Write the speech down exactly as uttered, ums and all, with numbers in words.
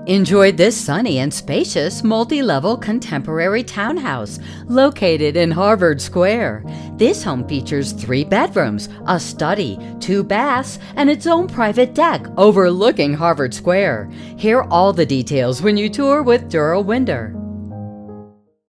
Enjoy this sunny and spacious multi-level contemporary townhouse located in Harvard Square. This home features three bedrooms, a study, two baths, and its own private deck overlooking Harvard Square. Hear all the details when you tour with Dura Winder.